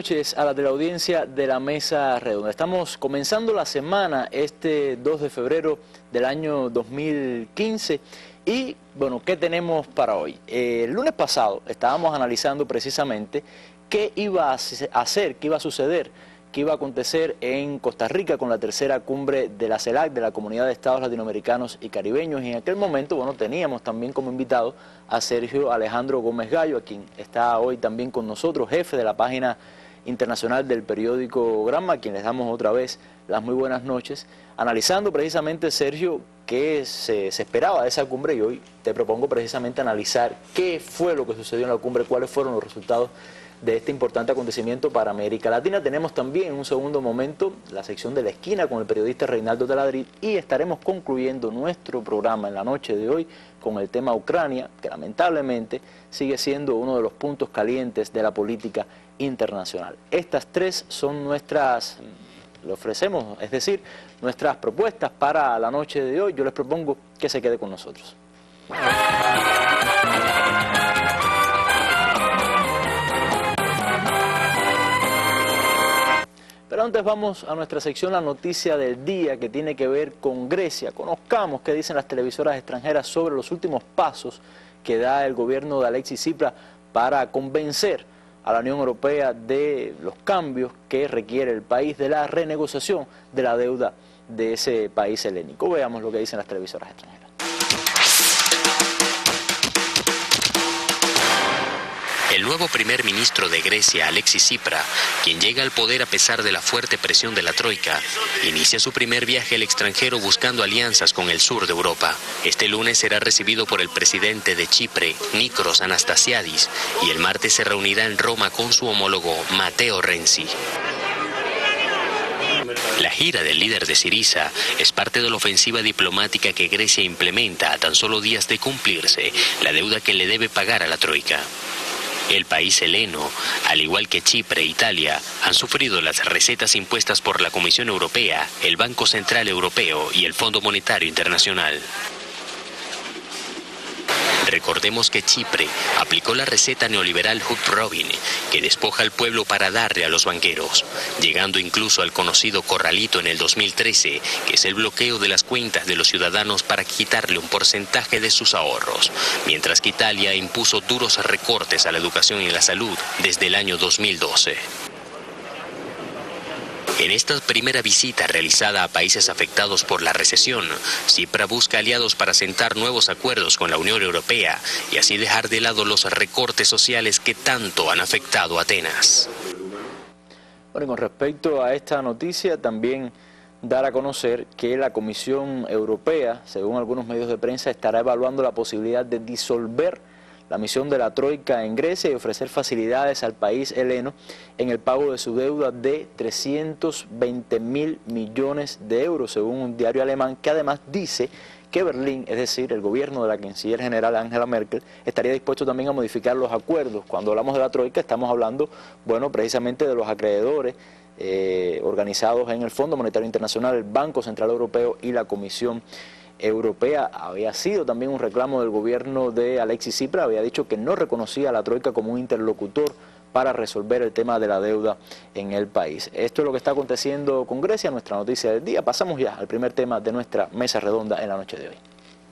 noches a la teleaudiencia de la Mesa Redonda. Estamos comenzando la semana este 2 de febrero del año 2015 y, bueno, ¿qué tenemos para hoy? El lunes pasado estábamos analizando precisamente qué iba a hacer, qué iba a suceder, qué iba a acontecer en Costa Rica con la tercera cumbre de la CELAC, de la Comunidad de Estados Latinoamericanos y Caribeños. Y en aquel momento, bueno, teníamos también como invitado a Sergio Alejandro Gómez Gallo, a quien está hoy también con nosotros, jefe de la página internacional del periódico Granma, a quien les damos otra vez las muy buenas noches, analizando precisamente, Sergio, qué se esperaba de esa cumbre, y hoy te propongo precisamente analizar qué fue lo que sucedió en la cumbre, cuáles fueron los resultados de este importante acontecimiento para América Latina. Tenemos también en un segundo momento la sección de la esquina con el periodista Reinaldo Taladrid y estaremos concluyendo nuestro programa en la noche de hoy con el tema Ucrania, que lamentablemente sigue siendo uno de los puntos calientes de la política internacional. Estas tres son nuestras, le ofrecemos, es decir, nuestras propuestas para la noche de hoy. Yo les propongo que se quede con nosotros. Pero antes vamos a nuestra sección, la noticia del día, que tiene que ver con Grecia. Conozcamos qué dicen las televisoras extranjeras sobre los últimos pasos que da el gobierno de Alexis Tsipras para convencer a la Unión Europea de los cambios que requiere el país, de la renegociación de la deuda de ese país helénico. Veamos lo que dicen las televisoras extranjeras. El nuevo primer ministro de Grecia, Alexis Tsipras, quien llega al poder a pesar de la fuerte presión de la Troika, inicia su primer viaje al extranjero buscando alianzas con el sur de Europa. Este lunes será recibido por el presidente de Chipre, Nikos Anastasiadis, y el martes se reunirá en Roma con su homólogo, Matteo Renzi. La gira del líder de Syriza es parte de la ofensiva diplomática que Grecia implementa a tan solo días de cumplirse la deuda que le debe pagar a la Troika. El país heleno, al igual que Chipre e Italia, han sufrido las recetas impuestas por la Comisión Europea, el Banco Central Europeo y el Fondo Monetario Internacional. Recordemos que Chipre aplicó la receta neoliberal Hood-Robin, que despoja al pueblo para darle a los banqueros, llegando incluso al conocido corralito en el 2013, que es el bloqueo de las cuentas de los ciudadanos para quitarle un porcentaje de sus ahorros, mientras que Italia impuso duros recortes a la educación y la salud desde el año 2012. En esta primera visita realizada a países afectados por la recesión, Tsipras busca aliados para sentar nuevos acuerdos con la Unión Europea y así dejar de lado los recortes sociales que tanto han afectado a Atenas. Bueno, y con respecto a esta noticia, también dar a conocer que la Comisión Europea, según algunos medios de prensa, estará evaluando la posibilidad de disolver la misión de la Troika en Grecia y ofrecer facilidades al país heleno en el pago de su deuda de 320.000 millones de euros, según un diario alemán, que además dice que Berlín, es decir, el gobierno de la canciller general Angela Merkel, estaría dispuesto también a modificar los acuerdos. Cuando hablamos de la Troika estamos hablando, bueno, precisamente de los acreedores organizados en el Fondo Monetario Internacional, el Banco Central Europeo y la Comisión Europea. Había sido también un reclamo del gobierno de Alexis Tsipras, había dicho que no reconocía a la Troika como un interlocutor para resolver el tema de la deuda en el país. Esto es lo que está aconteciendo con Grecia, nuestra noticia del día. Pasamos ya al primer tema de nuestra mesa redonda en la noche de hoy.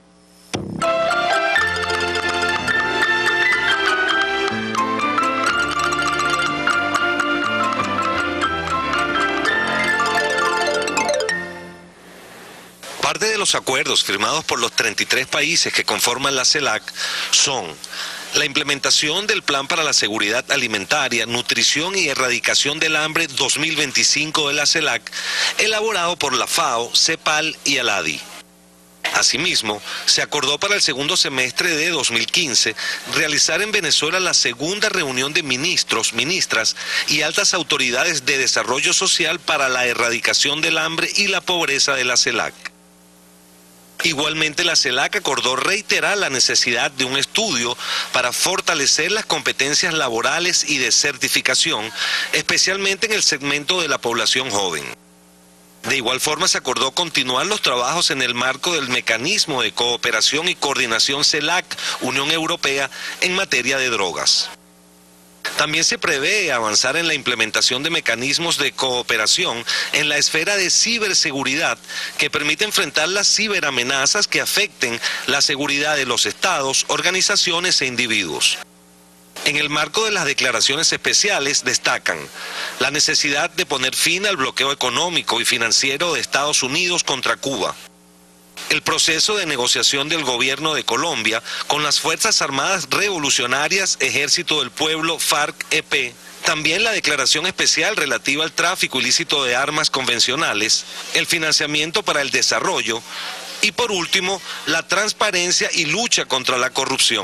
Parte de los acuerdos firmados por los 33 países que conforman la CELAC son la implementación del Plan para la Seguridad Alimentaria, Nutrición y Erradicación del Hambre 2025 de la CELAC, elaborado por la FAO, CEPAL y ALADI. Asimismo, se acordó para el segundo semestre de 2015 realizar en Venezuela la segunda reunión de ministros, ministras y altas autoridades de desarrollo social para la erradicación del hambre y la pobreza de la CELAC. Igualmente, la CELAC acordó reiterar la necesidad de un estudio para fortalecer las competencias laborales y de certificación, especialmente en el segmento de la población joven. De igual forma, se acordó continuar los trabajos en el marco del mecanismo de cooperación y coordinación CELAC, Unión Europea, en materia de drogas. También se prevé avanzar en la implementación de mecanismos de cooperación en la esfera de ciberseguridad que permite enfrentar las ciberamenazas que afecten la seguridad de los estados, organizaciones e individuos. En el marco de las declaraciones especiales destacan la necesidad de poner fin al bloqueo económico y financiero de Estados Unidos contra Cuba, el proceso de negociación del gobierno de Colombia con las Fuerzas Armadas Revolucionarias Ejército del Pueblo FARC-EP, también la declaración especial relativa al tráfico ilícito de armas convencionales, el financiamiento para el desarrollo y por último, la transparencia y lucha contra la corrupción.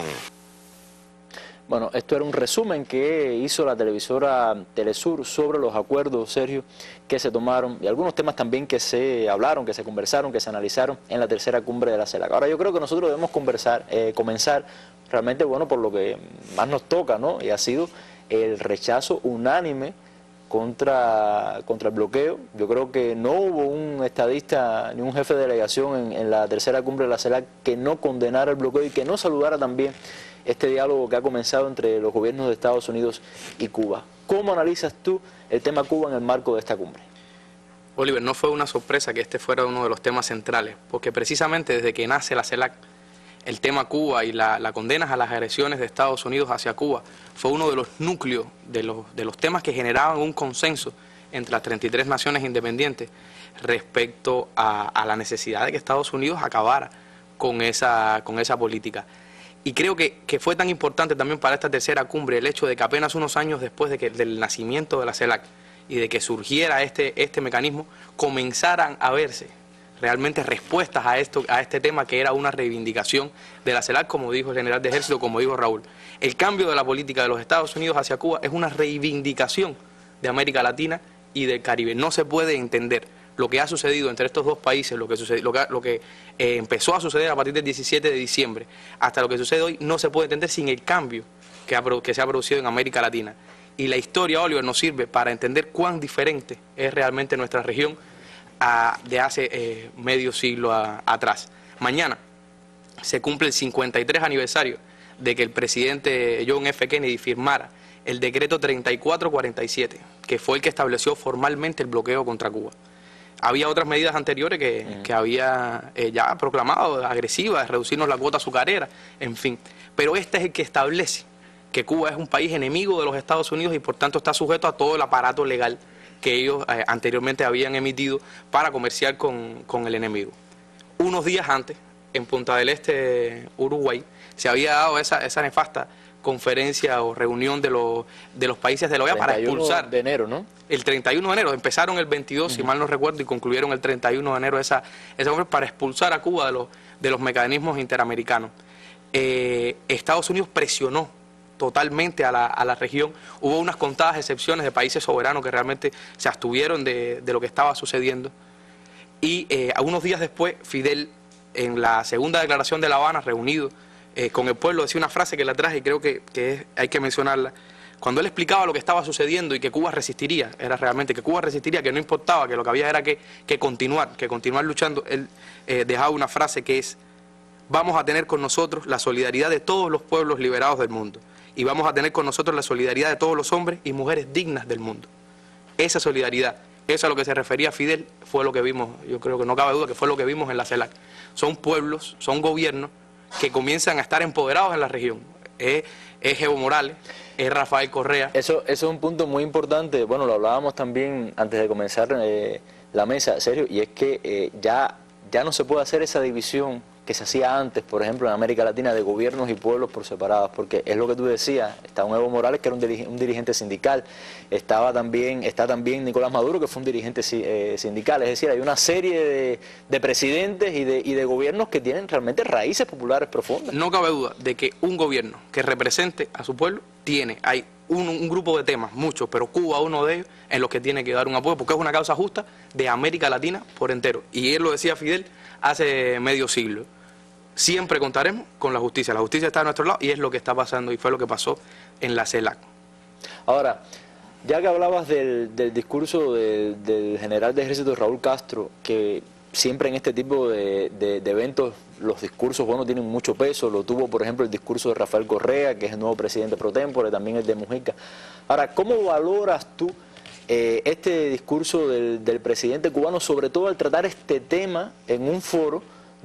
Bueno, esto era un resumen que hizo la televisora Telesur sobre los acuerdos, Sergio, que se tomaron y algunos temas también que se hablaron, que se conversaron, que se analizaron en la tercera cumbre de la CELAC. Ahora yo creo que nosotros debemos comenzar realmente, bueno, por lo que más nos toca, ¿no? Y ha sido el rechazo unánime contra el bloqueo. Yo creo que no hubo un estadista ni un jefe de delegación en la tercera cumbre de la CELAC que no condenara el bloqueo y que no saludara también este diálogo que ha comenzado entre los gobiernos de Estados Unidos y Cuba. ¿Cómo analizas tú el tema Cuba en el marco de esta cumbre? Oliver, no fue una sorpresa que este fuera uno de los temas centrales, porque precisamente desde que nace la CELAC, el tema Cuba y la condena a las agresiones de Estados Unidos hacia Cuba fue uno de los núcleos de los temas que generaban un consenso entre las 33 naciones independientes respecto a la necesidad de que Estados Unidos acabara con esa política. Y creo que fue tan importante también para esta tercera cumbre el hecho de que apenas unos años después del nacimiento de la CELAC y de que surgiera este mecanismo, comenzaran a verse realmente respuestas a este tema que era una reivindicación de la CELAC, como dijo el general de ejército, como dijo Raúl. El cambio de la política de los Estados Unidos hacia Cuba es una reivindicación de América Latina y del Caribe. No se puede entender lo que ha sucedido entre estos dos países, lo que empezó a suceder a partir del 17 de diciembre hasta lo que sucede hoy, no se puede entender sin el cambio que se ha producido en América Latina. Y la historia, Oliver, nos sirve para entender cuán diferente es realmente nuestra región de hace medio siglo atrás. Mañana se cumple el 53 aniversario de que el presidente John F. Kennedy firmara el decreto 3447, que fue el que estableció formalmente el bloqueo contra Cuba. Había otras medidas anteriores que había ya proclamado, agresivas, de reducirnos la cuota azucarera, en fin. Pero este es el que establece que Cuba es un país enemigo de los Estados Unidos y por tanto está sujeto a todo el aparato legal que ellos anteriormente habían emitido para comerciar con el enemigo. Unos días antes, en Punta del Este, Uruguay, se había dado esa nefasta conferencia o reunión de los países de la OEA para expulsar. De enero, ¿no? El 31 de enero, empezaron el 22, si mal no recuerdo, y concluyeron el 31 de enero esa conferencia para expulsar a Cuba de los mecanismos interamericanos. Estados Unidos presionó totalmente a la región. Hubo unas contadas excepciones de países soberanos que realmente se abstuvieron de lo que estaba sucediendo. Y unos días después, Fidel, en la segunda declaración de La Habana, reunido con el pueblo, decía una frase que la traje y creo que hay que mencionarla. Cuando él explicaba lo que estaba sucediendo y que Cuba resistiría, era realmente que Cuba resistiría, que no importaba, que lo que había era que continuar luchando, él dejaba una frase que es: vamos a tener con nosotros la solidaridad de todos los pueblos liberados del mundo y vamos a tener con nosotros la solidaridad de todos los hombres y mujeres dignas del mundo. Esa solidaridad, eso a lo que se refería Fidel, fue lo que vimos, yo creo que no cabe duda que fue lo que vimos en la CELAC. Son pueblos, son gobiernos que comienzan a estar empoderados en la región. Es Evo Morales, es Rafael Correa. Eso es un punto muy importante. Bueno, lo hablábamos también antes de comenzar la mesa, Sergio, y es que ya no se puede hacer esa división que se hacía antes, por ejemplo, en América Latina, de gobiernos y pueblos por separados, porque es lo que tú decías, está un Evo Morales que era un dirigente sindical, está también Nicolás Maduro, que fue un dirigente sindical, es decir, hay una serie de presidentes y de gobiernos que tienen realmente raíces populares profundas. No cabe duda de que un gobierno que represente a su pueblo hay un grupo de temas, muchos, pero Cuba uno de ellos, en los que tiene que dar un apoyo, porque es una causa justa de América Latina por entero. Y él lo decía Fidel hace medio siglo. Siempre contaremos con la justicia está a nuestro lado y es lo que está pasando y fue lo que pasó en la CELAC. Ahora, ya que hablabas del discurso del general de ejército Raúl Castro, que siempre en este tipo de eventos los discursos, bueno, tienen mucho peso. Lo tuvo, por ejemplo, el discurso de Rafael Correa, que es el nuevo presidente pro tempore, también el de Mujica. Ahora, ¿cómo valoras tú este discurso del presidente cubano, sobre todo al tratar este tema en un foro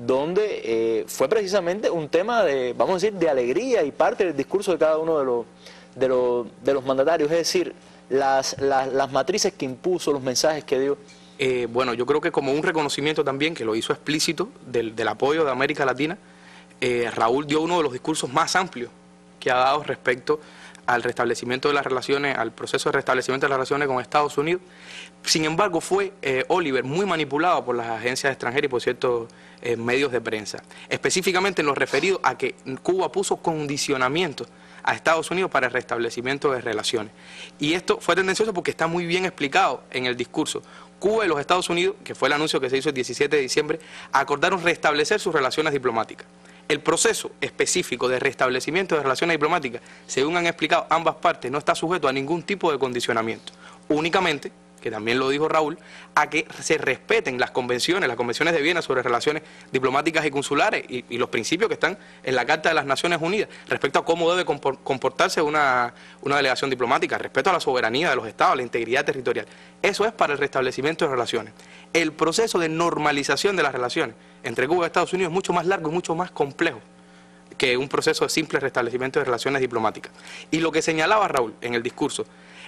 donde fue precisamente un tema de, vamos a decir, de alegría y parte del discurso de cada uno de los mandatarios, es decir, las matrices que impuso, los mensajes que dio? Bueno, yo creo que como un reconocimiento también, que lo hizo explícito, del apoyo de América Latina, Raúl dio uno de los discursos más amplios que ha dado respecto al restablecimiento de las relaciones, al proceso de restablecimiento de las relaciones con Estados Unidos. Sin embargo, fue Oliver muy manipulado por las agencias extranjeras y por ciertos medios de prensa, específicamente en lo referido a que Cuba puso condicionamientos a Estados Unidos para el restablecimiento de relaciones. Y esto fue tendencioso porque está muy bien explicado en el discurso. Cuba y los Estados Unidos, que fue el anuncio que se hizo el 17 de diciembre, acordaron restablecer sus relaciones diplomáticas. El proceso específico de restablecimiento de relaciones diplomáticas, según han explicado ambas partes, no está sujeto a ningún tipo de condicionamiento. Únicamente, que también lo dijo Raúl, a que se respeten las convenciones de Viena sobre relaciones diplomáticas y consulares y los principios que están en la Carta de las Naciones Unidas respecto a cómo debe comportarse una delegación diplomática, respeto a la soberanía de los estados, a la integridad territorial. Eso es para el restablecimiento de relaciones. El proceso de normalización de las relaciones entre Cuba y Estados Unidos es mucho más largo y mucho más complejo que un proceso de simple restablecimiento de relaciones diplomáticas. Y lo que señalaba Raúl en el discurso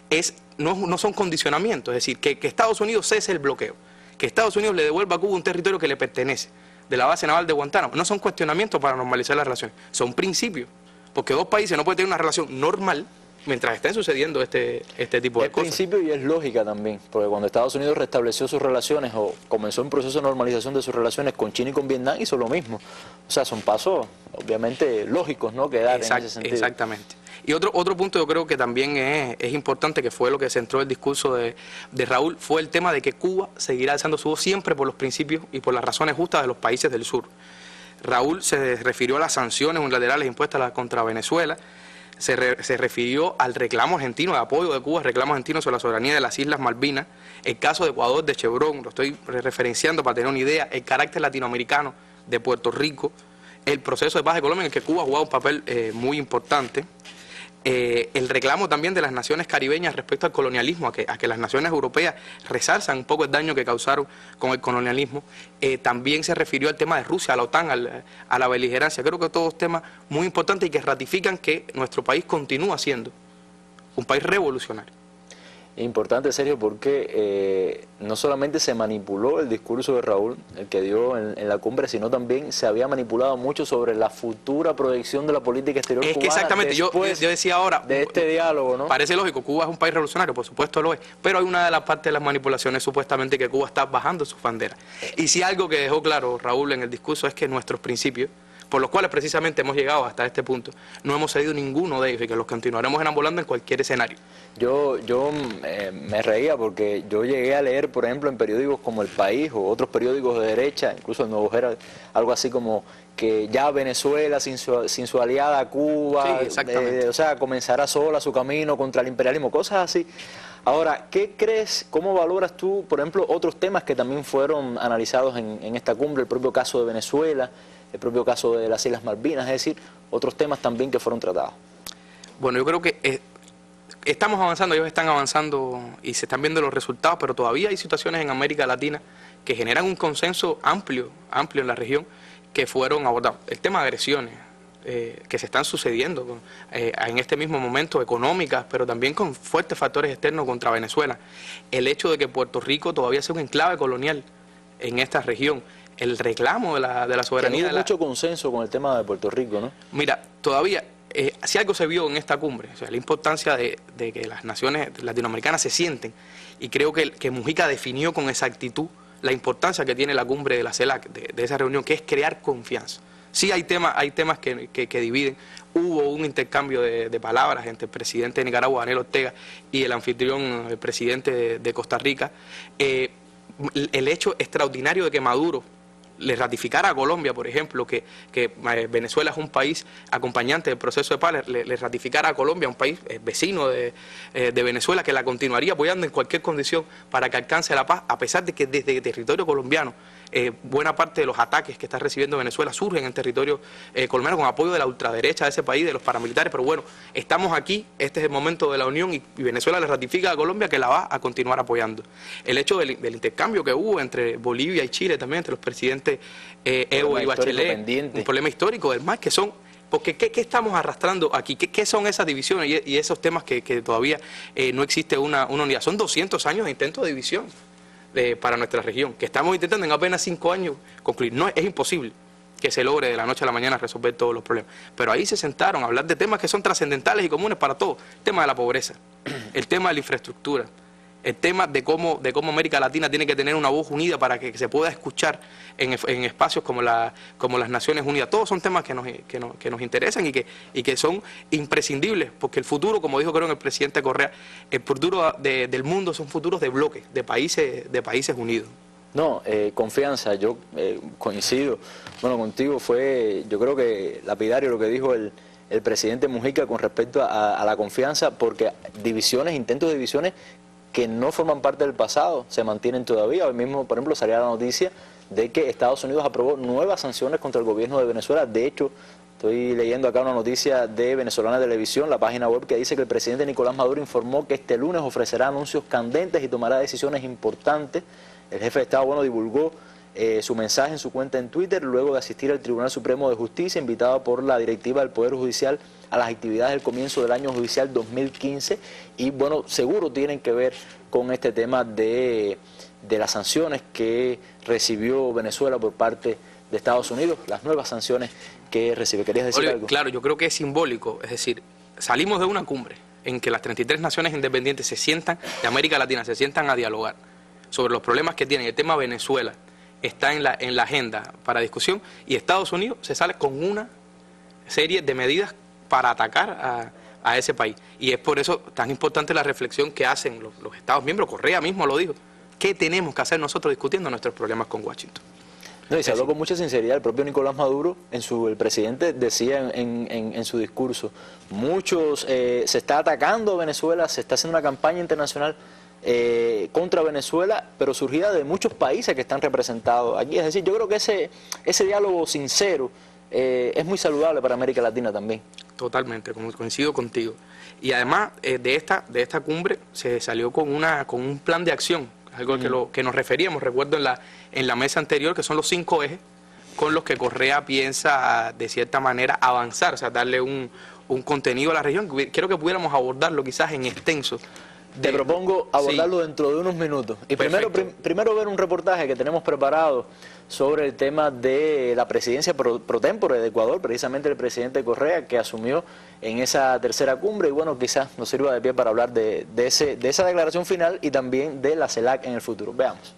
no son condicionamientos, es decir, que Estados Unidos cese el bloqueo, que Estados Unidos le devuelva a Cuba un territorio que le pertenece, de la base naval de Guantánamo. No son cuestionamientos para normalizar las relaciones, son principios, porque dos países no pueden tener una relación normal mientras estén sucediendo este tipo de cosas. Es principio y es lógica también, porque cuando Estados Unidos restableció sus relaciones o comenzó un proceso de normalización de sus relaciones con China y con Vietnam, hizo lo mismo. O sea, son pasos obviamente lógicos, ¿no?, que dar en ese sentido. Exactamente. Y otro punto yo creo que también es importante, que fue lo que centró el discurso de Raúl, fue el tema de que Cuba seguirá alzando su voz siempre por los principios y por las razones justas de los países del sur. Raúl se refirió a las sanciones unilaterales impuestas contra Venezuela, se refirió al reclamo argentino, de apoyo de Cuba, el reclamo argentino sobre la soberanía de las Islas Malvinas, el caso de Ecuador, de Chevron, lo estoy referenciando para tener una idea, el carácter latinoamericano de Puerto Rico, el proceso de paz de Colombia en el que Cuba ha jugado un papel muy importante, el reclamo también de las naciones caribeñas respecto al colonialismo, a que las naciones europeas resalzan un poco el daño que causaron con el colonialismo. También se refirió al tema de Rusia, a la OTAN, a la beligerancia. Creo que todos temas muy importantes y que ratifican que nuestro país continúa siendo un país revolucionario. Es importante, Sergio, porque no solamente se manipuló el discurso de Raúl, el que dio en la cumbre, sino también se había manipulado mucho sobre la futura proyección de la política exterior cubana. Es que exactamente, yo decía ahora, de este diálogo, ¿no? Parece lógico, Cuba es un país revolucionario, por supuesto lo es, pero hay una de las partes de las manipulaciones supuestamente que Cuba está bajando sus banderas. Y si algo que dejó claro Raúl en el discurso es que nuestros principios, por los cuales precisamente hemos llegado hasta este punto, no hemos cedido ninguno de ellos y que los continuaremos enamorando en cualquier escenario. Yo me reía porque yo llegué a leer, por ejemplo, en periódicos como El País o otros periódicos de derecha, incluso el Nuevo Herald, algo así como que ya Venezuela sin su aliada Cuba, sí, exactamente. O sea, comenzará sola su camino contra el imperialismo, cosas así. Ahora, ¿qué crees, cómo valoras tú, por ejemplo, otros temas que también fueron analizados en esta cumbre, el propio caso de Venezuela, el propio caso de las Islas Malvinas, es decir, otros temas también que fueron tratados? Bueno, yo creo que estamos avanzando, ellos están avanzando y se están viendo los resultados, pero todavía hay situaciones en América Latina que generan un consenso amplio en la región, que fueron abordados. El tema de agresiones que se están sucediendo en este mismo momento, económicas, pero también con fuertes factores externos contra Venezuela. El hecho de que Puerto Rico todavía sea un enclave colonial en esta región. El reclamo de la soberanía. Hay mucho consenso con el tema de Puerto Rico, ¿no? Mira, todavía, si algo se vio en esta cumbre, o sea, la importancia de que las naciones latinoamericanas se sienten, y creo que Mujica definió con exactitud la importancia que tiene la cumbre de la CELAC, de esa reunión, que es crear confianza. Sí hay temas que dividen. Hubo un intercambio de palabras entre el presidente de Nicaragua, Daniel Ortega, y el anfitrión, el presidente de Costa Rica. El hecho extraordinario de que Maduro le ratificara a Colombia, por ejemplo, que Venezuela es un país acompañante del proceso de paz, le ratificara a Colombia, un país vecino de Venezuela, que la continuaría apoyando en cualquier condición para que alcance la paz, a pesar de que desde el territorio colombiano buena parte de los ataques que está recibiendo Venezuela surgen en territorio colombiano con apoyo de la ultraderecha de ese país, de los paramilitares, pero bueno, estamos aquí, este es el momento de la unión y Venezuela le ratifica a Colombia que la va a continuar apoyando. El hecho del intercambio que hubo entre Bolivia y Chile también, entre los presidentes Evo y Bachelet, un problema histórico del MAS, que son... Porque ¿qué estamos arrastrando aquí? ¿Qué son esas divisiones y esos temas que todavía no existe una unidad? Son 200 años de intento de división para nuestra región, que estamos intentando en apenas 5 años concluir. No, es imposible que se logre de la noche a la mañana resolver todos los problemas. Pero ahí se sentaron a hablar de temas que son trascendentales y comunes para todos. El tema de la pobreza, el tema de la infraestructura, el tema de cómo América Latina tiene que tener una voz unida para que se pueda escuchar en espacios como las Naciones Unidas. Todos son temas que nos interesan y que son imprescindibles, porque el futuro, como dijo creo el presidente Correa, el futuro del mundo son futuros de bloques, de países unidos. No, confianza, yo coincido, bueno, contigo yo creo que lapidario lo que dijo el presidente Mujica con respecto a la confianza, porque intentos de divisiones que no forman parte del pasado, se mantienen todavía. Hoy mismo, por ejemplo, salía la noticia de que Estados Unidos aprobó nuevas sanciones contra el gobierno de Venezuela. De hecho, estoy leyendo acá una noticia de Venezolana Televisión, la página web, que dice que el presidente Nicolás Maduro informó que este lunes ofrecerá anuncios candentes y tomará decisiones importantes. El jefe de Estado, bueno, divulgó su mensaje en su cuenta en Twitter luego de asistir al Tribunal Supremo de Justicia, invitado por la directiva del Poder Judicial a las actividades del comienzo del año judicial 2015, y bueno, seguro tienen que ver con este tema de las sanciones que recibió Venezuela por parte de Estados Unidos, las nuevas sanciones que recibe. ¿Querías decir algo? Claro, yo creo que es simbólico, es decir, salimos de una cumbre en que las 33 naciones independientes de América Latina se sientan a dialogar sobre los problemas que tienen. El tema Venezuela está en la agenda para discusión y Estados Unidos se sale con una serie de medidas para atacar a ese país. Y es por eso tan importante la reflexión que hacen los Estados miembros. Correa mismo lo dijo. ¿Qué tenemos que hacer nosotros discutiendo nuestros problemas con Washington? No, y se habló con mucha sinceridad. El propio Nicolás Maduro, el presidente, decía en su discurso, se está atacando a Venezuela, se está haciendo una campaña internacional contra Venezuela, pero surgida de muchos países que están representados aquí. Es decir, yo creo que ese diálogo sincero es muy saludable para América Latina también. Totalmente, coincido contigo. Y además de esta cumbre se salió con un plan de acción, algo que nos referíamos, recuerdo en la mesa anterior, que son los 5 ejes con los que Correa piensa de cierta manera avanzar, o sea, darle un contenido a la región. Quiero que pudiéramos abordarlo quizás en extenso. Te propongo abordarlo dentro de unos minutos. Y primero ver un reportaje que tenemos preparado sobre el tema de la presidencia pro tempore de Ecuador, precisamente el presidente Correa, que asumió en esa tercera cumbre. Y bueno, quizás nos sirva de pie para hablar de esa declaración final y también de la CELAC en el futuro. Veamos.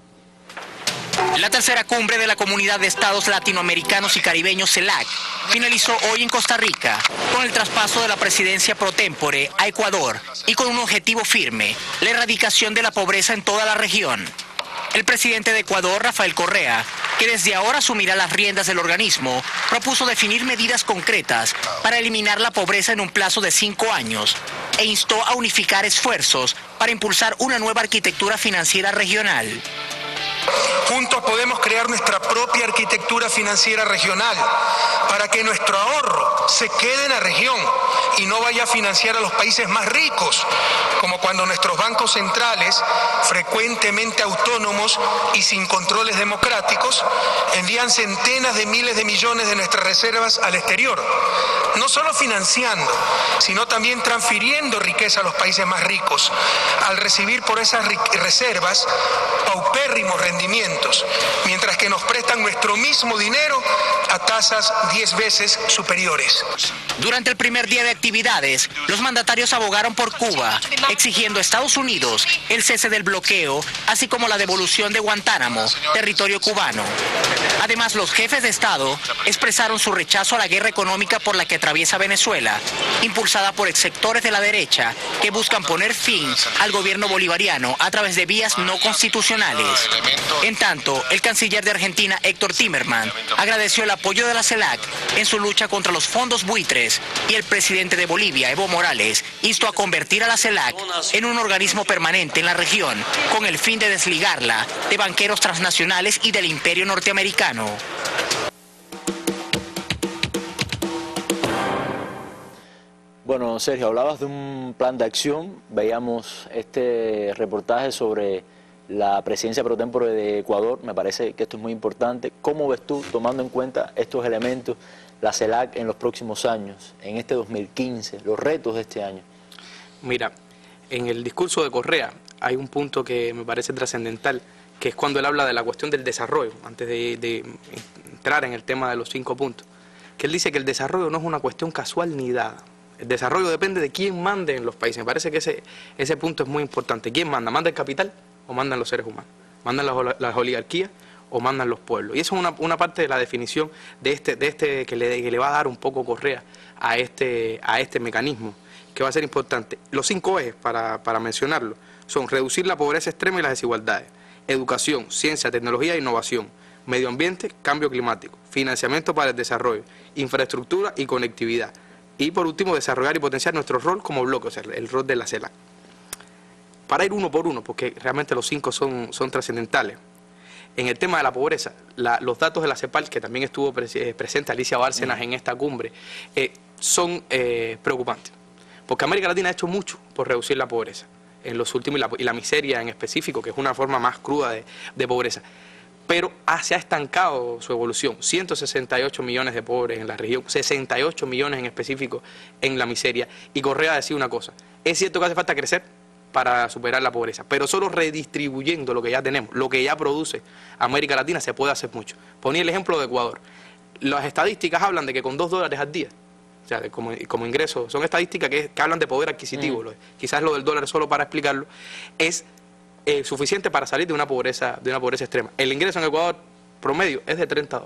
La tercera cumbre de la Comunidad de Estados Latinoamericanos y Caribeños CELAC finalizó hoy en Costa Rica con el traspaso de la presidencia pro tempore a Ecuador y con un objetivo firme, la erradicación de la pobreza en toda la región. El presidente de Ecuador, Rafael Correa, que desde ahora asumirá las riendas del organismo, propuso definir medidas concretas para eliminar la pobreza en un plazo de 5 años e instó a unificar esfuerzos para impulsar una nueva arquitectura financiera regional. Juntos podemos crear nuestra propia arquitectura financiera regional para que nuestro ahorro se quede en la región y no vaya a financiar a los países más ricos, como cuando nuestros bancos centrales, frecuentemente autónomos y sin controles democráticos, envían centenas de miles de millones de nuestras reservas al exterior, no solo financiando, sino también transfiriendo riqueza a los países más ricos, al recibir por esas reservas paupérrimos rendimientos, mientras que nos prestan nuestro mismo dinero a tasas 10 veces superiores. Durante el primer día de actividades, los mandatarios abogaron por Cuba, exigiendo a Estados Unidos el cese del bloqueo, así como la devolución de Guantánamo, territorio cubano. Además, los jefes de Estado expresaron su rechazo a la guerra económica por la que atraviesa Venezuela, impulsada por sectores de la derecha que buscan poner fin al gobierno bolivariano a través de vías no constitucionales. En tanto, el canciller de Argentina, Héctor Timerman, agradeció el apoyo de la CELAC en su lucha contra los fondos buitres, y el presidente de Bolivia, Evo Morales, instó a convertir a la CELAC en un organismo permanente en la región con el fin de desligarla de banqueros transnacionales y del imperio norteamericano. Bueno, Sergio, hablabas de un plan de acción. Veíamos este reportaje sobre la presidencia pro tempore de Ecuador. Me parece que esto es muy importante. ¿Cómo ves tú, tomando en cuenta estos elementos, la CELAC en los próximos años, en este 2015, los retos de este año? Mira, en el discurso de Correa hay un punto que me parece trascendental, que es cuando él habla de la cuestión del desarrollo, antes de entrar en el tema de los 5 puntos, que él dice que el desarrollo no es una cuestión casual ni dada. El desarrollo depende de quién mande en los países. Me parece que ese punto es muy importante. ¿Quién manda? ¿Manda el capital o mandan los seres humanos? ¿Mandan las oligarquías o mandan los pueblos? Y eso es una parte de la definición de este que le va a dar un poco Correa a este mecanismo, que va a ser importante. Los 5 ejes, para mencionarlo, son reducir la pobreza extrema y las desigualdades, educación, ciencia, tecnología e innovación, medio ambiente, cambio climático, financiamiento para el desarrollo, infraestructura y conectividad. Y por último, desarrollar y potenciar nuestro rol como bloque, o sea, el rol de la CELAC. Para ir uno por uno, porque realmente los 5 son trascendentales. En el tema de la pobreza, los datos de la CEPAL, que también estuvo presente Alicia Bárcenas en esta cumbre, son preocupantes. Porque América Latina ha hecho mucho por reducir la pobreza en los últimos, y la miseria en específico, que es una forma más cruda de pobreza. Pero se ha estancado su evolución. 168 millones de pobres en la región, 68 millones en específico en la miseria. Y Correa decía una cosa: es cierto que hace falta crecer para superar la pobreza, pero solo redistribuyendo lo que ya tenemos, lo que ya produce América Latina, se puede hacer mucho. Ponía el ejemplo de Ecuador. Las estadísticas hablan de que con $2 al día, o sea, como ingreso, son estadísticas que hablan de poder adquisitivo. Quizás lo del dólar, solo para explicarlo, es suficiente para salir de una pobreza extrema. El ingreso en Ecuador promedio es de $30.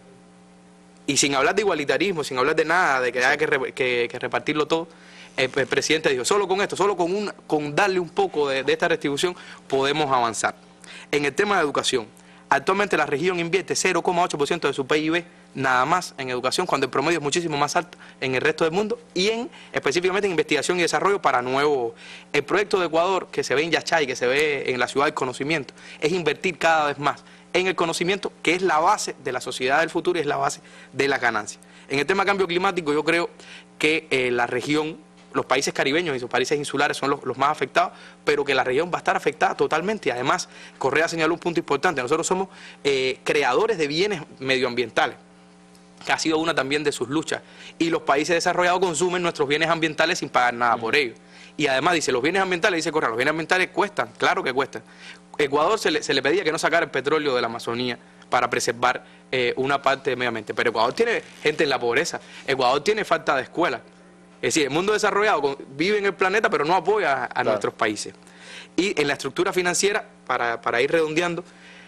Y sin hablar de igualitarismo, sin hablar de nada, de que haya que repartirlo todo, el presidente dijo, solo con esto, solo con darle un poco de esta redistribución podemos avanzar. En el tema de educación, actualmente la región invierte 0,8% de su PIB nada más en educación, cuando el promedio es muchísimo más alto en el resto del mundo, y específicamente en investigación y desarrollo para nuevo. El proyecto de Ecuador, que se ve en Yachay, que se ve en la ciudad del conocimiento, es invertir cada vez más en el conocimiento, que es la base de la sociedad del futuro y es la base de la ganancia. En el tema de cambio climático, yo creo que la región, los países caribeños y sus países insulares son los más afectados, pero que la región va a estar afectada totalmente. Además, Correa señaló un punto importante: nosotros somos creadores de bienes medioambientales, que ha sido una también de sus luchas, y los países desarrollados consumen nuestros bienes ambientales sin pagar nada por ellos. Y además dice, los bienes ambientales, dice Correa, los bienes ambientales cuestan, claro que cuestan. Ecuador se le pedía que no sacara el petróleo de la Amazonía para preservar una parte del medio ambiente, pero Ecuador tiene gente en la pobreza, Ecuador tiene falta de escuelas. Es decir, el mundo desarrollado vive en el planeta, pero no apoya a nuestros países. Y en la estructura financiera, para ir redondeando,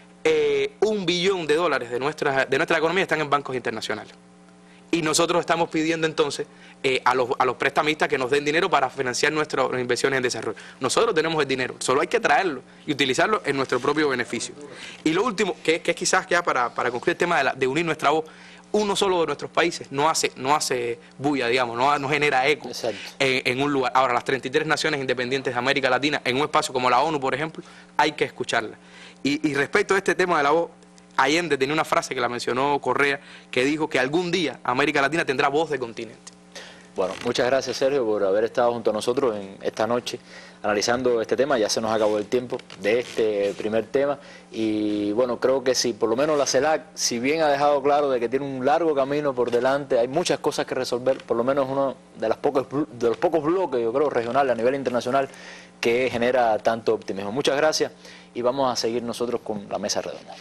$1 billón de nuestra economía están en bancos internacionales. Y nosotros estamos pidiendo entonces a los prestamistas que nos den dinero para financiar nuestras inversiones en desarrollo. Nosotros tenemos el dinero, solo hay que traerlo y utilizarlo en nuestro propio beneficio. Y lo último, que es quizás ya para concluir el tema de unir nuestra voz, uno solo de nuestros países no hace bulla, digamos, no genera eco en un lugar. Ahora, las 33 naciones independientes de América Latina, en un espacio como la ONU, por ejemplo, hay que escucharlas. Y respecto a este tema de la voz, Allende tenía una frase que la mencionó Correa, que dijo que algún día América Latina tendrá voz de continente. Bueno, muchas gracias, Sergio, por haber estado junto a nosotros en esta noche analizando este tema. Ya se nos acabó el tiempo de este primer tema y bueno, creo que sí, por lo menos la CELAC, si bien ha dejado claro de que tiene un largo camino por delante, hay muchas cosas que resolver, por lo menos uno de los pocos bloques, yo creo, regionales a nivel internacional que genera tanto optimismo. Muchas gracias y vamos a seguir nosotros con la mesa redonda.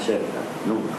cerca, nunca.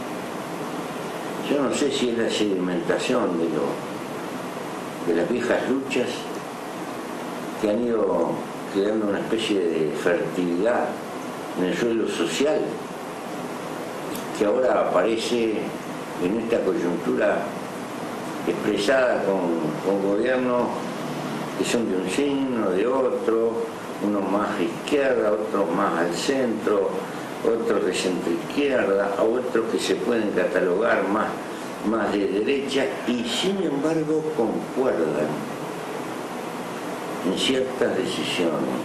Yo no sé si es la sedimentación de las viejas luchas que han ido creando una especie de fertilidad en el suelo social, que ahora aparece en esta coyuntura expresada con gobiernos que son de un signo, de otro, unos más a izquierda, otros más al centro, otros de centroizquierda, a otros que se pueden catalogar más de derecha, y sin embargo concuerdan en ciertas decisiones.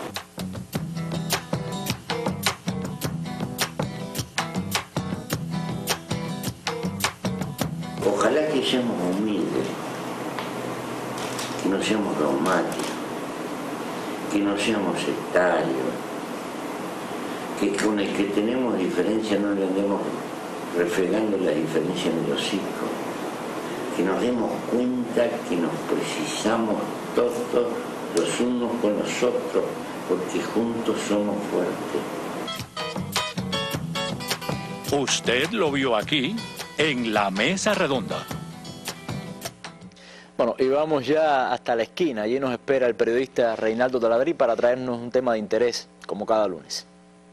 Ojalá que seamos humildes, que no seamos dogmáticos, que no seamos sectarios, que con el que tenemos diferencia no le andemos refregando la diferencia en el hocico, que nos demos cuenta que nos precisamos todos los unos con los otros, porque juntos somos fuertes. Usted lo vio aquí, en La Mesa Redonda. Bueno, y vamos ya hasta la esquina. Allí nos espera el periodista Reinaldo Taladrí para traernos un tema de interés, como cada lunes.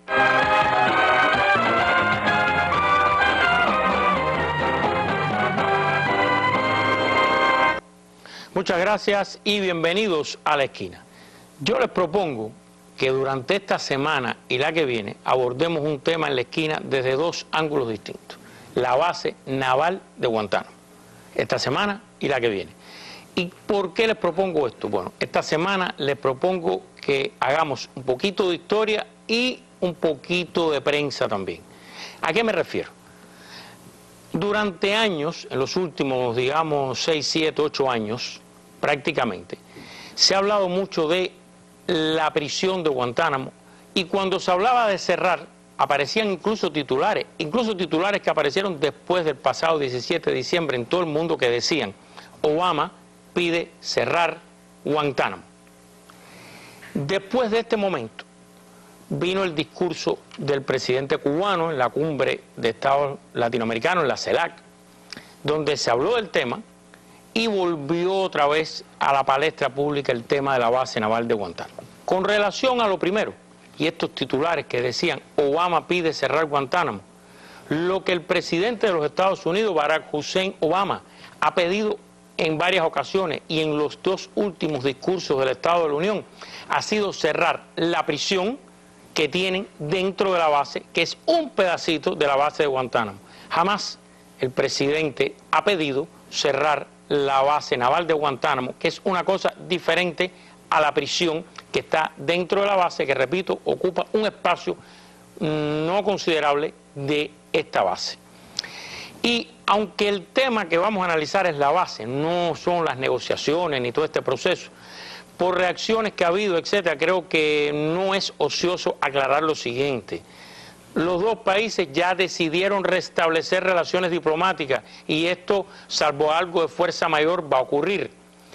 Muchas gracias y bienvenidos a la esquina. Yo les propongo que durante esta semana y la que viene abordemos un tema en la esquina desde dos ángulos distintos. La base naval de Guantánamo, esta semana y la que viene. ¿Y por qué les propongo esto? Bueno, esta semana les propongo que hagamos un poquito de historia y un poquito de prensa también. ¿A qué me refiero? Durante años, en los últimos, digamos, 6, 7, 8 años, prácticamente, se ha hablado mucho de la prisión de Guantánamo, y cuando se hablaba de cerrar, aparecían incluso titulares que aparecieron después del pasado 17 de diciembre en todo el mundo, que decían: Obama pide cerrar Guantánamo. Después de este momento vino el discurso del presidente cubano en la cumbre de Estados Latinoamericanos, en la CELAC, donde se habló del tema y volvió otra vez a la palestra pública el tema de la base naval de Guantánamo. Con relación a lo primero, y estos titulares que decían Obama pide cerrar Guantánamo, lo que el presidente de los Estados Unidos, Barack Hussein Obama, ha pedido en varias ocasiones y en los dos últimos discursos del Estado de la Unión, ha sido cerrar la prisión que tienen dentro de la base, que es un pedacito de la base de Guantánamo. Jamás el presidente ha pedido cerrar la base naval de Guantánamo, que es una cosa diferente a la prisión que está dentro de la base, que, repito, ocupa un espacio no considerable de esta base. Y aunque el tema que vamos a analizar es la base, no son las negociaciones ni todo este proceso, por reacciones que ha habido, etcétera, creo que no es ocioso aclarar lo siguiente. Los dos países ya decidieron restablecer relaciones diplomáticas, y esto, salvo algo de fuerza mayor, va a ocurrir.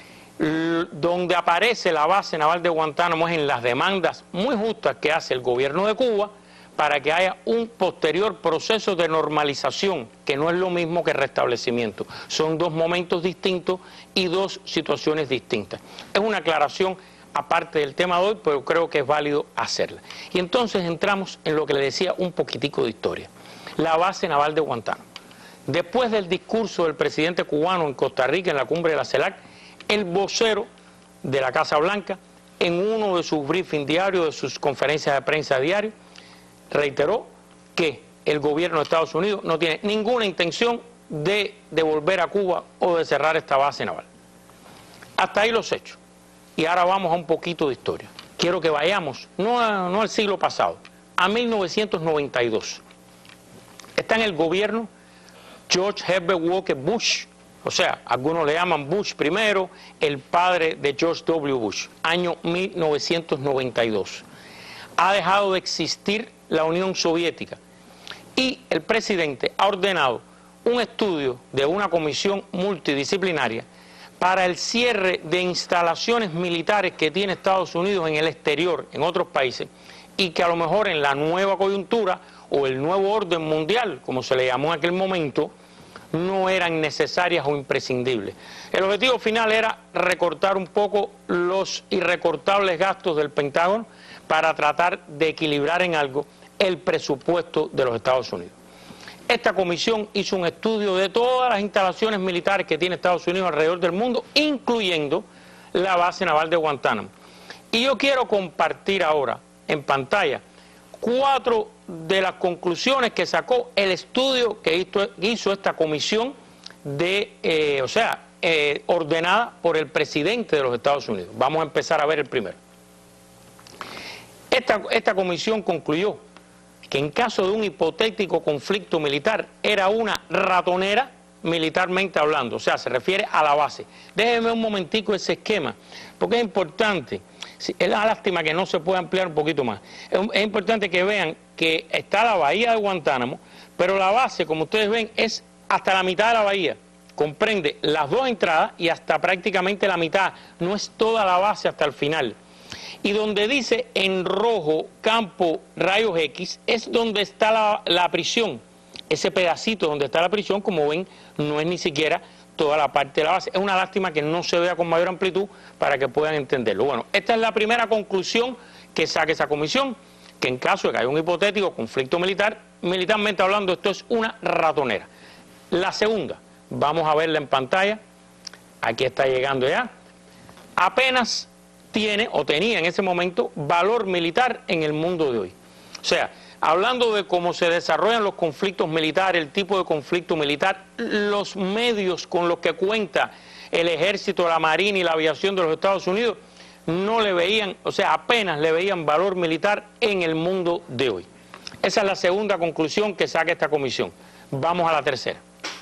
Donde aparece la base naval de Guantánamo es en las demandas muy justas que hace el gobierno de Cuba para que haya un posterior proceso de normalización, que no es lo mismo que restablecimiento. Son dos momentos distintos y dos situaciones distintas. Es una aclaración aparte del tema de hoy, pero creo que es válido hacerla. Y entonces entramos en lo que le decía, un poquitico de historia. La base naval de Guantánamo. Después del discurso del presidente cubano en Costa Rica, en la cumbre de la CELAC, el vocero de la Casa Blanca, en uno de sus briefings diarios, de sus conferencias de prensa diarias, reiteró que el gobierno de Estados Unidos no tiene ninguna intención de devolver a Cuba o de cerrar esta base naval. Hasta ahí los hechos. Y ahora vamos a un poquito de historia. Quiero que vayamos, no al siglo pasado, a 1992. Está en el gobierno George Herbert Walker Bush, o sea, algunos le llaman Bush primero, el padre de George W. Bush, año 1992. Ha dejado de existir la Unión Soviética y el presidente ha ordenado un estudio de una comisión multidisciplinaria para el cierre de instalaciones militares que tiene Estados Unidos en el exterior, en otros países, y que a lo mejor en la nueva coyuntura o el nuevo orden mundial, como se le llamó en aquel momento, no eran necesarias o imprescindibles. El objetivo final era recortar un poco los irrecortables gastos del Pentágono para tratar de equilibrar en algo el presupuesto de los Estados Unidos. Esta comisión hizo un estudio de todas las instalaciones militares que tiene Estados Unidos alrededor del mundo, incluyendo la base naval de Guantánamo. Y yo quiero compartir ahora en pantalla 4 de las conclusiones que sacó el estudio que hizo esta comisión ordenada por el presidente de los Estados Unidos. Vamos a empezar a ver el primero. Esta comisión concluyó que en caso de un hipotético conflicto militar era una ratonera militarmente hablando, o sea, se refiere a la base. Déjenme un momentico ese esquema, porque es importante. Es una lástima que no se pueda ampliar un poquito más. Es importante que vean que está la bahía de Guantánamo, pero la base, como ustedes ven, es hasta la mitad de la bahía. Comprende las 2 entradas y hasta prácticamente la mitad. No es toda la base hasta el final. Y donde dice en rojo campo rayos X es donde está la prisión. Ese pedacito donde está la prisión, como ven, no es ni siquiera toda la parte de la base. Es una lástima que no se vea con mayor amplitud para que puedan entenderlo. Bueno, esta es la primera conclusión que saca esa comisión, que en caso de que haya un hipotético conflicto militar, militarmente hablando, esto es una ratonera. La segunda, vamos a verla en pantalla, aquí está llegando ya, apenas tiene o tenía en ese momento valor militar en el mundo de hoy. O sea, hablando de cómo se desarrollan los conflictos militares, el tipo de conflicto militar, los medios con los que cuenta el ejército, la marina y la aviación de los Estados Unidos, no le veían, o sea, apenas le veían valor militar en el mundo de hoy. Esa es la segunda conclusión que saca esta comisión. Vamos a la tercera.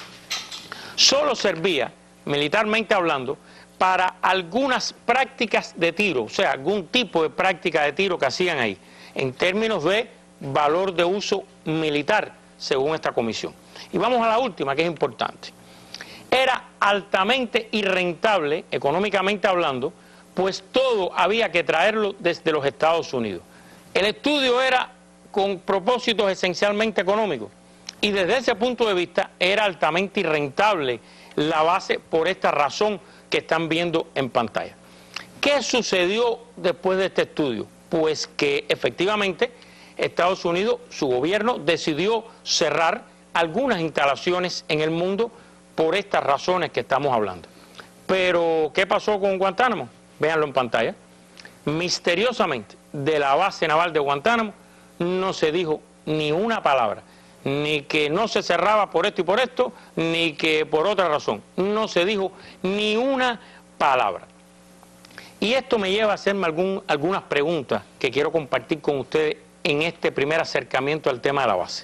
Solo servía, militarmente hablando, para algunas prácticas de tiro, o sea, algún tipo de práctica de tiro que hacían ahí, en términos de valor de uso militar, según esta comisión. Y vamos a la última, que es importante. Era altamente irrentable, económicamente hablando, pues todo había que traerlo desde los Estados Unidos. El estudio era con propósitos esencialmente económicos, y desde ese punto de vista era altamente irrentable la base por esta razón que están viendo en pantalla. ¿Qué sucedió después de este estudio? Pues que efectivamente Estados Unidos, su gobierno, decidió cerrar algunas instalaciones en el mundo por estas razones que estamos hablando. Pero, ¿qué pasó con Guantánamo? Véanlo en pantalla. Misteriosamente, de la base naval de Guantánamo no se dijo ni una palabra, ni que no se cerraba por esto y por esto, ni que por otra razón. No se dijo ni una palabra. Y esto me lleva a hacerme algunas preguntas que quiero compartir con ustedes en este primer acercamiento al tema de la base.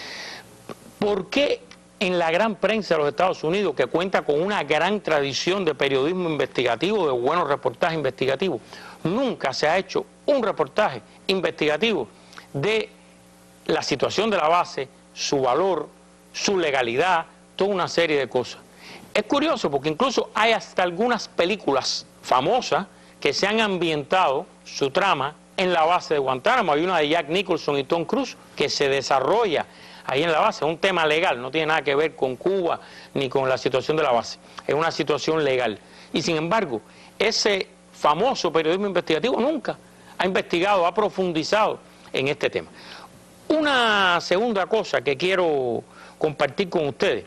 ¿Por qué en la gran prensa de los Estados Unidos, que cuenta con una gran tradición de periodismo investigativo, de buenos reportajes investigativos, nunca se ha hecho un reportaje investigativo de la situación de la base, su valor, su legalidad, toda una serie de cosas? Es curioso porque incluso hay hasta algunas películas famosas que se han ambientado su trama en la base de Guantánamo. Hay una de Jack Nicholson y Tom Cruise que se desarrolla ahí en la base. Es un tema legal, no tiene nada que ver con Cuba ni con la situación de la base. Es una situación legal. Y sin embargo, ese famoso periodismo investigativo nunca ha investigado, ha profundizado en este tema. Una segunda cosa que quiero compartir con ustedes.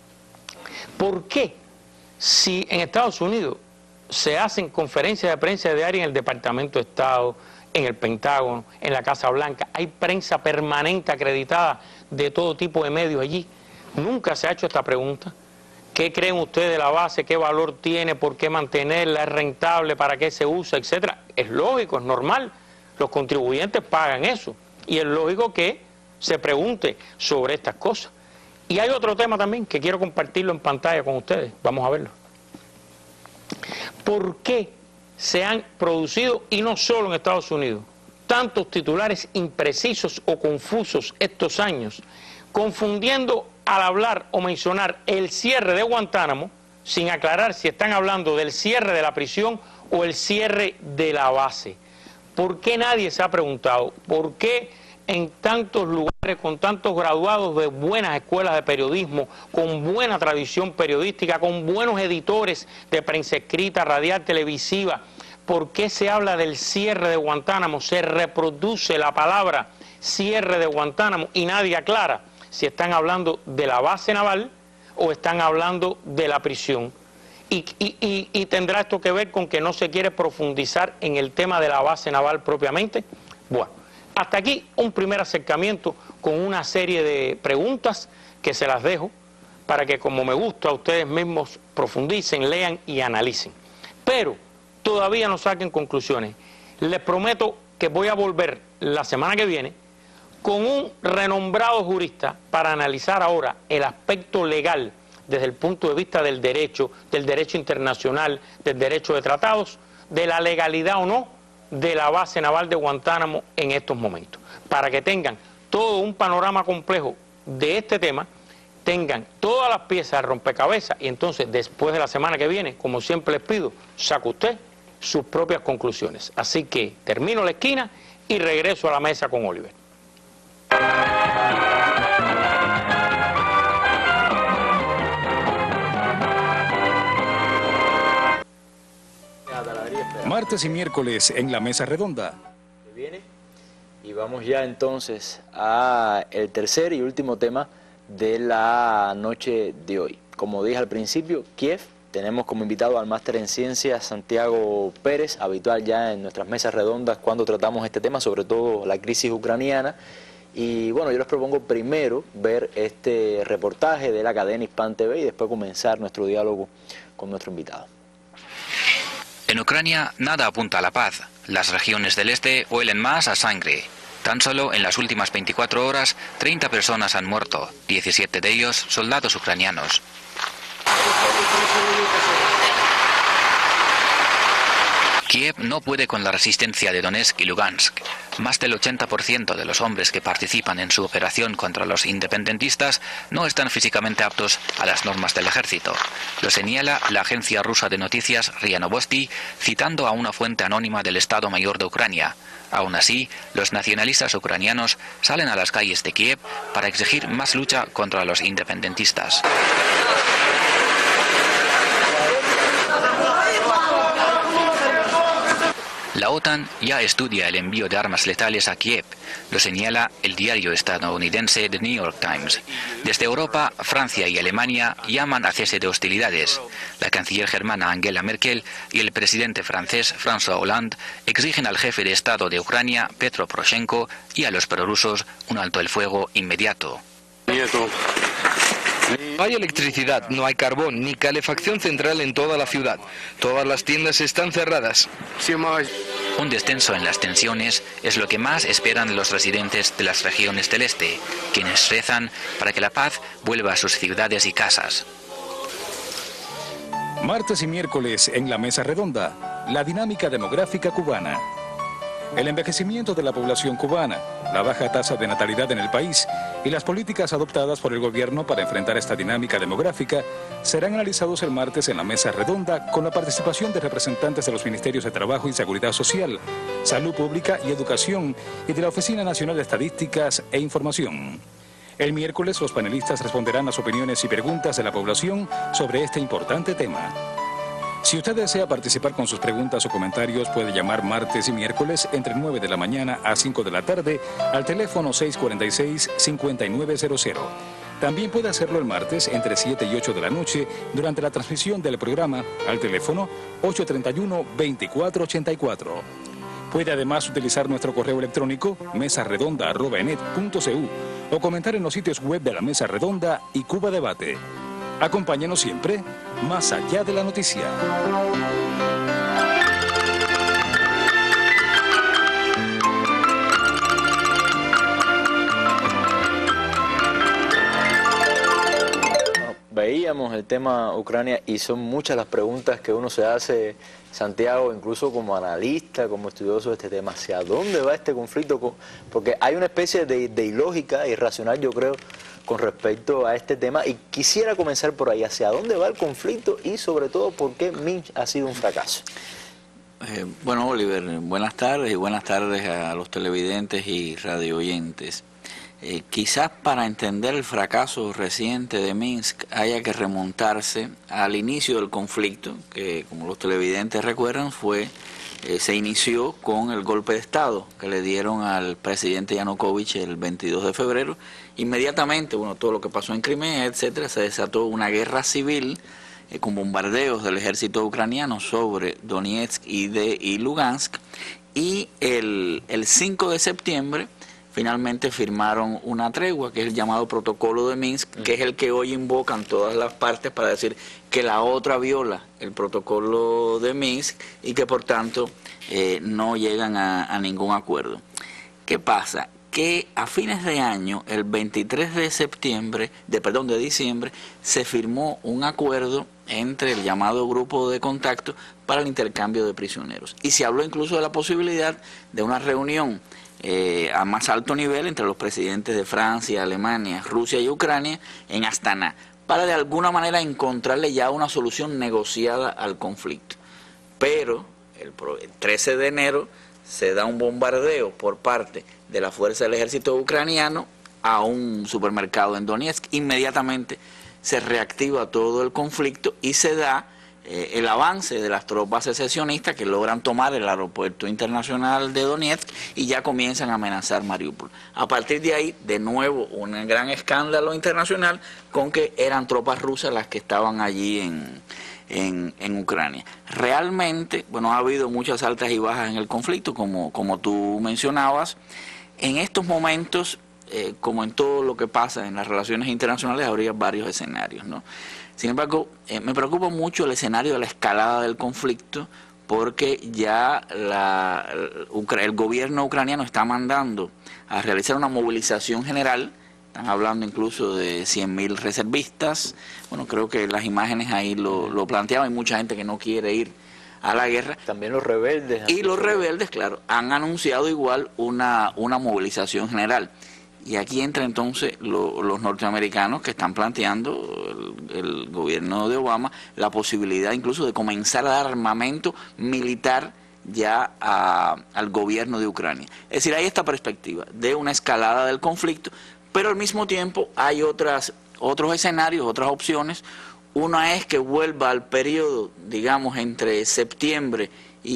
¿Por qué si en Estados Unidos se hacen conferencias de prensa diarias en el Departamento de Estado, en el Pentágono, en la Casa Blanca, hay prensa permanente acreditada de todo tipo de medios allí? Nunca se ha hecho esta pregunta. ¿Qué creen ustedes de la base? ¿Qué valor tiene? ¿Por qué mantenerla? ¿Es rentable? ¿Para qué se usa? Etcétera. Es lógico, es normal. Los contribuyentes pagan eso. Y es lógico que se pregunte sobre estas cosas. Y hay otro tema también que quiero compartirlo en pantalla con ustedes. Vamos a verlo. ¿Por qué se han producido, y no solo en Estados Unidos, tantos titulares imprecisos o confusos estos años, confundiendo al hablar o mencionar el cierre de Guantánamo, sin aclarar si están hablando del cierre de la prisión o el cierre de la base? ¿Por qué nadie se ha preguntado? ¿Por qué en tantos lugares, con tantos graduados de buenas escuelas de periodismo, con buena tradición periodística, con buenos editores de prensa escrita, radial, televisiva, por qué se habla del cierre de Guantánamo? Se reproduce la palabra cierre de Guantánamo y nadie aclara si están hablando de la base naval o están hablando de la prisión. Y tendrá esto que ver con que no se quiere profundizar en el tema de la base naval propiamente. Bueno, hasta aquí un primer acercamiento con una serie de preguntas que se las dejo para que, como me gusta, ustedes mismos profundicen, lean y analicen. Pero todavía no saquen conclusiones. Les prometo que voy a volver la semana que viene con un renombrado jurista para analizar ahora el aspecto legal desde el punto de vista del derecho internacional, del derecho de tratados, de la legalidad o no de la base naval de Guantánamo en estos momentos, para que tengan todo un panorama complejo de este tema, tengan todas las piezas de rompecabezas y entonces después de la semana que viene, como siempre les pido, saque usted sus propias conclusiones. Así que termino la esquina y regreso a la mesa con Oliver. Martes y miércoles en la mesa redonda. Y vamos ya entonces a el tercer y último tema de la noche de hoy. Como dije al principio, Kiev. Tenemos como invitado al máster en ciencias Santiago Pérez, habitual ya en nuestras mesas redondas cuando tratamos este tema, sobre todo la crisis ucraniana. Y bueno, yo les propongo primero ver este reportaje de la cadena Hispan TV y después comenzar nuestro diálogo con nuestro invitado. En Ucrania nada apunta a la paz. Las regiones del este huelen más a sangre. Tan solo en las últimas 24 horas, 30 personas han muerto, 17 de ellos soldados ucranianos. Kiev no puede con la resistencia de Donetsk y Lugansk. Más del 80% de los hombres que participan en su operación contra los independentistas no están físicamente aptos a las normas del ejército. Lo señala la agencia rusa de noticias RIA Novosti, citando a una fuente anónima del Estado Mayor de Ucrania. Aún así, los nacionalistas ucranianos salen a las calles de Kiev para exigir más lucha contra los independentistas. La OTAN ya estudia el envío de armas letales a Kiev, lo señala el diario estadounidense The New York Times. Desde Europa, Francia y Alemania llaman a cese de hostilidades. La canciller germana Angela Merkel y el presidente francés François Hollande exigen al jefe de Estado de Ucrania, Petro Poroshenko, y a los prorrusos un alto el fuego inmediato. No hay electricidad, no hay carbón, ni calefacción central en toda la ciudad. Todas las tiendas están cerradas. Un descenso en las tensiones es lo que más esperan los residentes de las regiones del este, quienes rezan para que la paz vuelva a sus ciudades y casas. Martes y miércoles en la mesa redonda, la dinámica demográfica cubana. El envejecimiento de la población cubana, la baja tasa de natalidad en el país y las políticas adoptadas por el gobierno para enfrentar esta dinámica demográfica serán analizados el martes en la mesa redonda con la participación de representantes de los Ministerios de Trabajo y Seguridad Social, Salud Pública y Educación y de la Oficina Nacional de Estadísticas e Información. El miércoles los panelistas responderán las opiniones y preguntas de la población sobre este importante tema. Si usted desea participar con sus preguntas o comentarios, puede llamar martes y miércoles entre 9 de la mañana a 5 de la tarde al teléfono 646-5900. También puede hacerlo el martes entre 7 y 8 de la noche durante la transmisión del programa al teléfono 831-2484. Puede además utilizar nuestro correo electrónico mesaredonda@enet.cu o comentar en los sitios web de la Mesa Redonda y Cuba Debate. Acompáñenos siempre, más allá de la noticia. Veíamos el tema Ucrania y son muchas las preguntas que uno se hace, Santiago, incluso como analista, como estudioso de este tema. ¿Hacia dónde va este conflicto? Porque hay una especie de ilógica, irracional, yo creo, con respecto a este tema. Y quisiera comenzar por ahí. ¿Hacia dónde va el conflicto? Y sobre todo, ¿por qué Minsk ha sido un fracaso? Bueno, Oliver, buenas tardes y buenas tardes a los televidentes y radio oyentes. Quizás para entender el fracaso reciente de Minsk haya que remontarse al inicio del conflicto, que como los televidentes recuerdan se inició con el golpe de Estado que le dieron al presidente Yanukovych el 22 de febrero. Inmediatamente, bueno, todo lo que pasó en Crimea, etcétera, se desató una guerra civil con bombardeos del ejército ucraniano sobre Donetsk y Lugansk, y el 5 de septiembre finalmente firmaron una tregua, que es el llamado Protocolo de Minsk, que es el que hoy invocan todas las partes para decir que la otra viola el Protocolo de Minsk y que por tanto no llegan a ningún acuerdo. ¿Qué pasa? Que a fines de año, el 23 de diciembre, se firmó un acuerdo entre el llamado grupo de contacto para el intercambio de prisioneros. Y se habló incluso de la posibilidad de una reunión a más alto nivel entre los presidentes de Francia, Alemania, Rusia y Ucrania en Astana, para de alguna manera encontrarle ya una solución negociada al conflicto. Pero el 13 de enero se da un bombardeo por parte de la fuerza del ejército ucraniano a un supermercado en Donetsk. Inmediatamente se reactiva todo el conflicto y se da el avance de las tropas secesionistas que logran tomar el aeropuerto internacional de Donetsk y ya comienzan a amenazar Mariupol. A partir de ahí, de nuevo, un gran escándalo internacional con que eran tropas rusas las que estaban allí en Ucrania. Realmente, bueno, ha habido muchas altas y bajas en el conflicto, como tú mencionabas. En estos momentos, como en todo lo que pasa en las relaciones internacionales, habría varios escenarios, ¿no? Sin embargo, me preocupa mucho el escenario de la escalada del conflicto, porque ya el gobierno ucraniano está mandando a realizar una movilización general. Están hablando incluso de 100.000 reservistas. Bueno, creo que las imágenes ahí lo planteaban. Hay mucha gente que no quiere ir a la guerra. También los rebeldes. Y los rebeldes, claro, han anunciado igual una movilización general. Y aquí entra entonces los norteamericanos que están planteando, el gobierno de Obama, la posibilidad incluso de comenzar a dar armamento militar ya al gobierno de Ucrania. Es decir, hay esta perspectiva de una escalada del conflicto, pero al mismo tiempo hay otros escenarios, otras opciones. Una es que vuelva al periodo, digamos, entre septiembre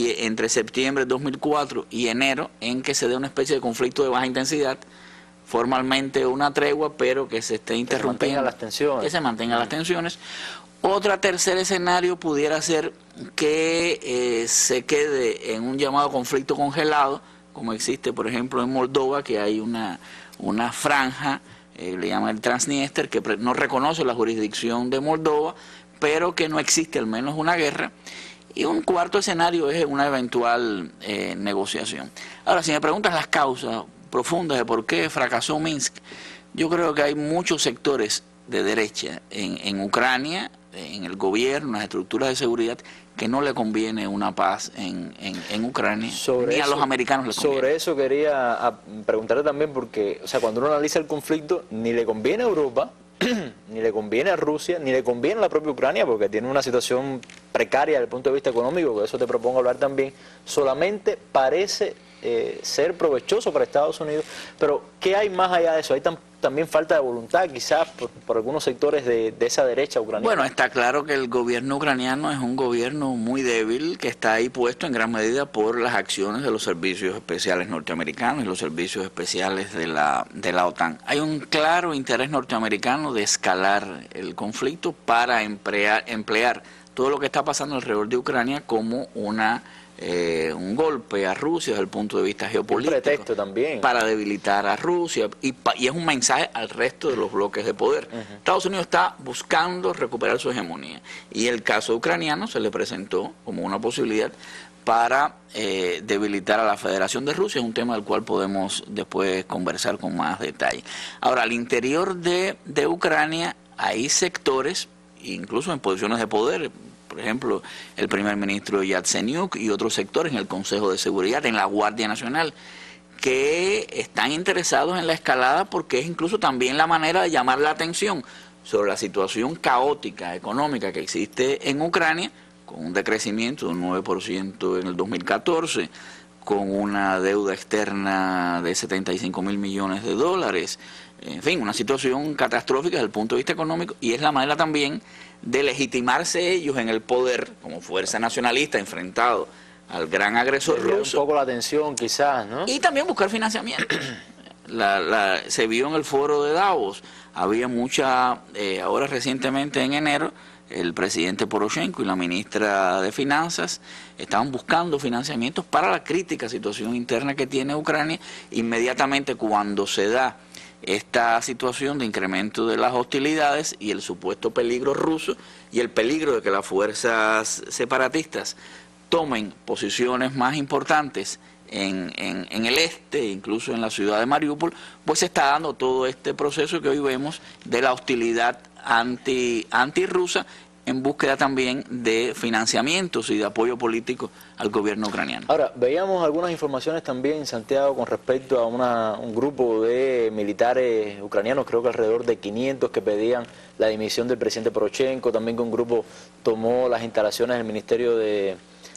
de 2004 y enero, en que se dé una especie de conflicto de baja intensidad, formalmente una tregua, pero que se esté interrumpiendo, que se mantengan las tensiones. Tercer escenario pudiera ser que se quede en un llamado conflicto congelado, como existe, por ejemplo, en Moldova, que hay una franja, le llaman el Transnistria, que no reconoce la jurisdicción de Moldova, pero que no existe al menos una guerra. Y un cuarto escenario es una eventual negociación. Ahora, si me preguntan las causas profundas de por qué fracasó Minsk, yo creo que hay muchos sectores de derecha en Ucrania, en el gobierno, en las estructuras de seguridad, que no le conviene una paz en Ucrania, ni a los americanos les conviene. Sobre eso quería preguntarle también, porque, o sea, cuando uno analiza el conflicto, ni le conviene a Europa, ni le conviene a Rusia, ni le conviene a la propia Ucrania, porque tiene una situación precaria desde el punto de vista económico, que de eso te propongo hablar también. Solamente parece ser provechoso para Estados Unidos, pero ¿qué hay más allá de eso? Hay también falta de voluntad, quizás por algunos sectores de esa derecha ucraniana. Bueno, está claro que el gobierno ucraniano es un gobierno muy débil, que está ahí puesto en gran medida por las acciones de los servicios especiales norteamericanos y los servicios especiales de la OTAN. Hay un claro interés norteamericano de escalar el conflicto para emplear todo lo que está pasando alrededor de Ucrania como un golpe a Rusia desde el punto de vista geopolítico, un pretexto también para debilitar a Rusia, y es un mensaje al resto de los bloques de poder. Estados Unidos está buscando recuperar su hegemonía, y el caso ucraniano se le presentó como una posibilidad para debilitar a la Federación de Rusia. Es un tema del cual podemos después conversar con más detalle. Ahora, al interior de Ucrania hay sectores, incluso en posiciones de poder, por ejemplo, el primer ministro Yatsenyuk y otros sectores en el Consejo de Seguridad, en la Guardia Nacional, que están interesados en la escalada, porque es incluso también la manera de llamar la atención sobre la situación caótica económica que existe en Ucrania, con un decrecimiento de un 9% en el 2014, con una deuda externa de 75.000 millones de dólares. En fin, una situación catastrófica desde el punto de vista económico, y es la manera también de legitimarse ellos en el poder como fuerza nacionalista enfrentado al gran agresor ruso. Un poco la atención quizás, ¿no? Y también buscar financiamiento. Se vio en el foro de Davos, había mucha, ahora recientemente en enero, el presidente Poroshenko y la ministra de Finanzas estaban buscando financiamientos para la crítica situación interna que tiene Ucrania. Inmediatamente cuando se da esta situación de incremento de las hostilidades y el supuesto peligro ruso y el peligro de que las fuerzas separatistas tomen posiciones más importantes en el este, incluso en la ciudad de Mariupol, pues se está dando todo este proceso que hoy vemos de la hostilidad antirrusa en búsqueda también de financiamientos y de apoyo político al gobierno ucraniano. Ahora, veíamos algunas informaciones también, Santiago, con respecto a un grupo de militares ucranianos, creo que alrededor de 500, que pedían la dimisión del presidente Poroshenko, también que un grupo tomó las instalaciones del Ministerio de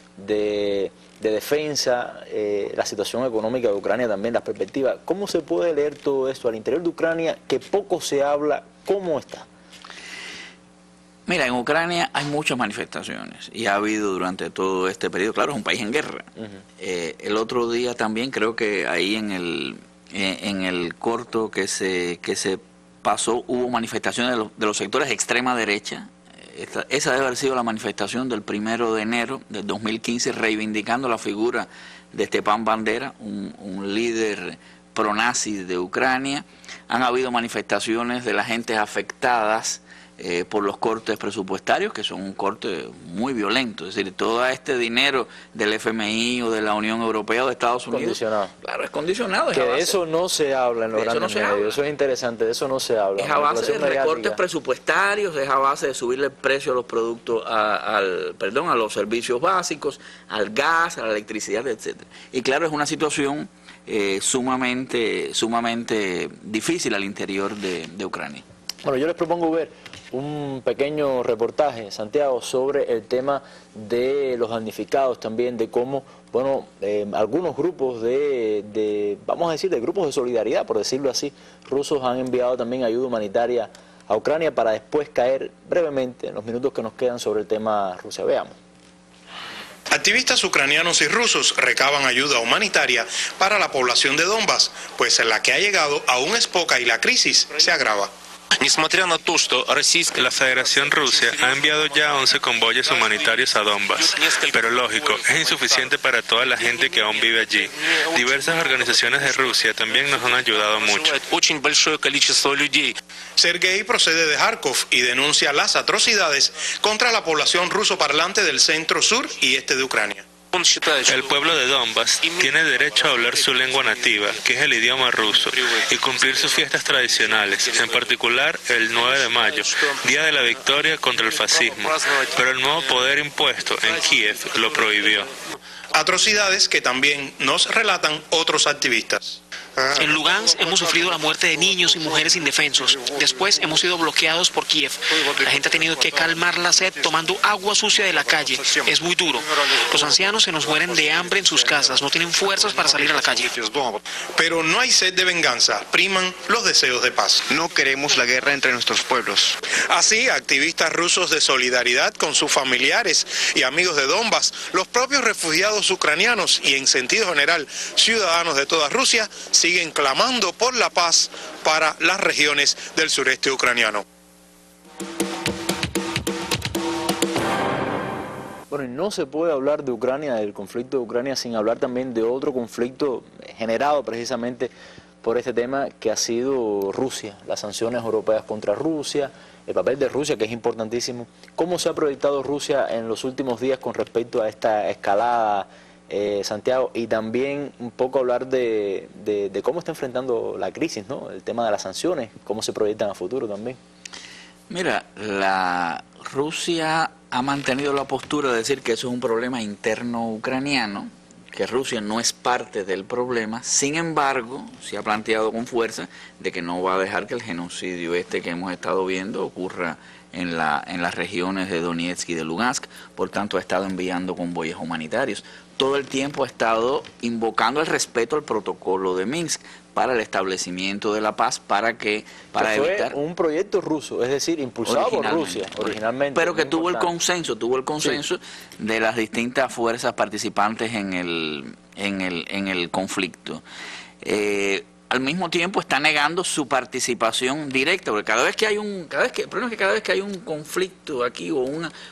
Defensa, la situación económica de Ucrania también, las perspectivas. ¿Cómo se puede leer todo esto al interior de Ucrania, que poco se habla? ¿Cómo está? Mira, en Ucrania hay muchas manifestaciones y ha habido durante todo este periodo. Claro, es un país en guerra. El otro día también creo que ahí en el corto que se pasó hubo manifestaciones de los sectores de extrema derecha. Esa debe haber sido la manifestación del 1 de enero del 2015, reivindicando la figura de Stepan Bandera, un líder pronazi de Ucrania. Han habido manifestaciones de las gentes afectadas por los cortes presupuestarios, que son un corte muy violento. Es decir, todo este dinero del FMI o de la Unión Europea o de Estados Unidos, condicionado. Claro, es condicionado. Que de eso no se habla en los grandes medios. Eso es interesante, de eso no se habla. Es a base de recortes presupuestarios, es a base de subirle el precio a los productos, a los servicios básicos, al gas, a la electricidad, etcétera. Y claro, es una situación sumamente difícil al interior de Ucrania. Bueno, yo les propongo ver un pequeño reportaje, Santiago, sobre el tema de los damnificados también, de cómo, bueno, algunos grupos vamos a decir, de grupos de solidaridad, por decirlo así, rusos han enviado también ayuda humanitaria a Ucrania, para después caer brevemente en los minutos que nos quedan sobre el tema Rusia. Veamos. Activistas ucranianos y rusos recaban ayuda humanitaria para la población de Donbass, pues en la que ha llegado aún es poca y la crisis se agrava. La Federación Rusia ha enviado ya 11 convoyes humanitarios a Donbass, pero lógico, es insuficiente para toda la gente que aún vive allí. Diversas organizaciones de Rusia también nos han ayudado mucho. Sergei procede de Kharkov y denuncia las atrocidades contra la población rusoparlante del centro, sur y este de Ucrania. El pueblo de Donbass tiene derecho a hablar su lengua nativa, que es el idioma ruso, y cumplir sus fiestas tradicionales, en particular el 9 de mayo, Día de la Victoria contra el fascismo, pero el nuevo poder impuesto en Kiev lo prohibió. Atrocidades que también nos relatan otros activistas. En Lugansk hemos sufrido la muerte de niños y mujeres indefensos. Después hemos sido bloqueados por Kiev. La gente ha tenido que calmar la sed tomando agua sucia de la calle. Es muy duro. Los ancianos se nos mueren de hambre en sus casas. No tienen fuerzas para salir a la calle. Pero no hay sed de venganza. Priman los deseos de paz. No queremos la guerra entre nuestros pueblos. Así, activistas rusos de solidaridad con sus familiares y amigos de Donbass, los propios refugiados ucranianos y, en sentido general, ciudadanos de toda Rusia, siguen clamando por la paz para las regiones del sureste ucraniano. Bueno, y no se puede hablar de Ucrania, del conflicto de Ucrania, sin hablar también de otro conflicto generado precisamente por este tema, que ha sido Rusia, las sanciones europeas contra Rusia, el papel de Rusia, que es importantísimo. ¿Cómo se ha proyectado Rusia en los últimos días con respecto a esta escalada, Santiago? Y también un poco hablar de cómo está enfrentando la crisis, ¿no? El tema de las sanciones, cómo se proyectan a futuro también. Mira, la Rusia ha mantenido la postura de decir que eso es un problema interno ucraniano, que Rusia no es parte del problema. Sin embargo, se ha planteado con fuerza de que no va a dejar que el genocidio que hemos estado viendo ocurra en las regiones de Donetsk y de Lugansk, por tanto ha estado enviando convoyes humanitarios. Todo el tiempo ha estado invocando el respeto al protocolo de Minsk para el establecimiento de la paz, para evitar... Fue un proyecto ruso, es decir, impulsado por Rusia originalmente. Pero que tuvo el consenso de las distintas fuerzas participantes en el conflicto. Al mismo tiempo está negando su participación directa, porque cada vez que hay un conflicto aquí o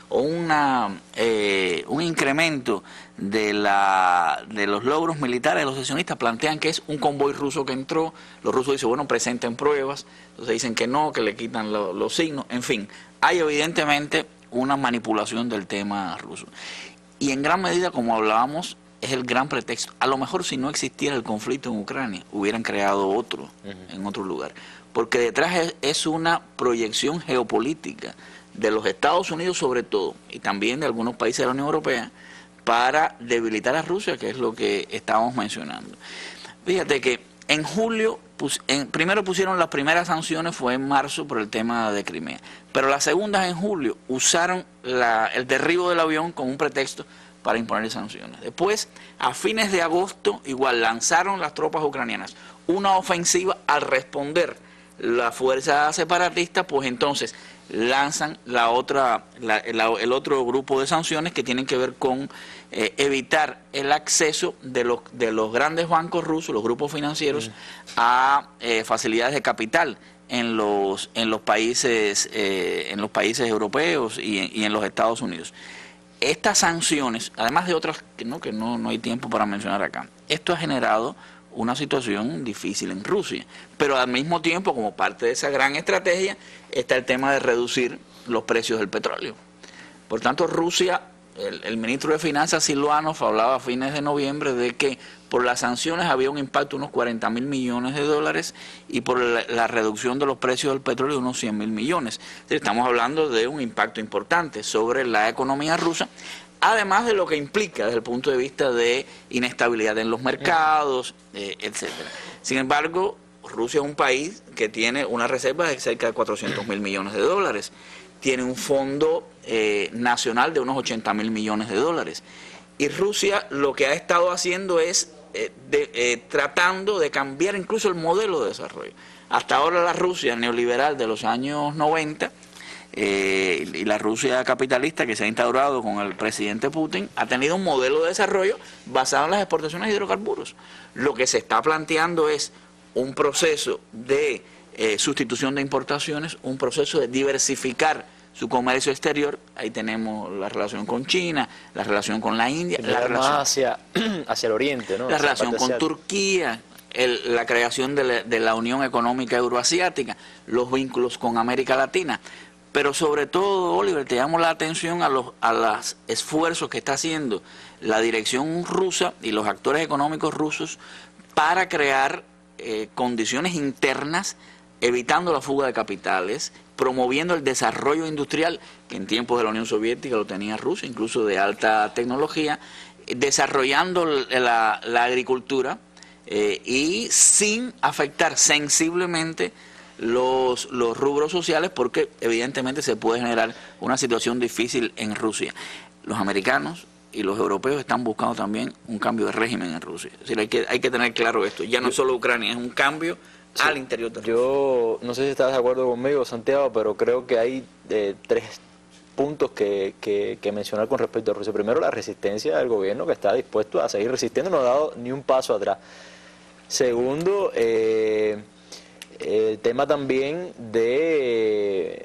un incremento de los logros militares de los secesionistas, plantean que es un convoy ruso que entró. Los rusos dicen, bueno, presenten pruebas, entonces dicen que no, que le quitan los signos, en fin, hay evidentemente una manipulación del tema ruso. Y en gran medida, como hablábamos, es el gran pretexto. A lo mejor si no existiera el conflicto en Ucrania, hubieran creado otro en otro lugar. Porque detrás es una proyección geopolítica de los Estados Unidos sobre todo, y también de algunos países de la Unión Europea, para debilitar a Rusia, que es lo que estábamos mencionando. Fíjate que en julio, primero pusieron las primeras sanciones, fue en marzo por el tema de Crimea, pero las segundas en julio usaron el derribo del avión como un pretexto para imponer sanciones. Después, a fines de agosto, igual lanzaron las tropas ucranianas una ofensiva. Al responder la fuerza separatista, pues entonces lanzan el otro grupo de sanciones que tienen que ver con evitar el acceso de los grandes bancos rusos, los grupos financieros, a facilidades de capital en los países europeos y en los Estados Unidos. Estas sanciones, además de otras que no hay tiempo para mencionar acá, esto ha generado una situación difícil en Rusia, pero al mismo tiempo, como parte de esa gran estrategia, está el tema de reducir los precios del petróleo. Por tanto, Rusia, el ministro de Finanzas Silvanov hablaba a fines de noviembre de que por las sanciones había un impacto de unos 40.000 millones de dólares y por la reducción de los precios del petróleo de unos 100.000 millones. Estamos hablando de un impacto importante sobre la economía rusa, además de lo que implica desde el punto de vista de inestabilidad en los mercados, etcétera. Sin embargo, Rusia es un país que tiene una reserva de cerca de 400.000 millones de dólares, tiene un fondo nacional de unos 80.000 millones de dólares. Y Rusia lo que ha estado haciendo es tratando de cambiar incluso el modelo de desarrollo. Hasta ahora la Rusia neoliberal de los años 90 y la Rusia capitalista que se ha instaurado con el presidente Putin ha tenido un modelo de desarrollo basado en las exportaciones de hidrocarburos. Lo que se está planteando es un proceso de sustitución de importaciones, un proceso de diversificar su comercio exterior. Ahí tenemos la relación con China, la relación con la India, la relación hacia el oriente, ¿no? La relación con Turquía, la creación de la Unión Económica Euroasiática, los vínculos con América Latina. Pero sobre todo, Oliver, te llamo la atención a los esfuerzos que está haciendo la dirección rusa y los actores económicos rusos para crear condiciones internas, evitando la fuga de capitales, promoviendo el desarrollo industrial, que en tiempos de la Unión Soviética lo tenía Rusia, incluso de alta tecnología, desarrollando la agricultura y sin afectar sensiblemente los rubros sociales, porque evidentemente se puede generar una situación difícil en Rusia. Los americanos y los europeos están buscando también un cambio de régimen en Rusia. Es decir, hay que tener claro esto. Ya no es solo Ucrania, es un cambio al interior de Rusia. Yo no sé si estás de acuerdo conmigo, Santiago, pero creo que hay tres puntos que mencionar con respecto a Rusia. Primero, la resistencia del gobierno, que está dispuesto a seguir resistiendo, no ha dado ni un paso atrás. Segundo, el tema también de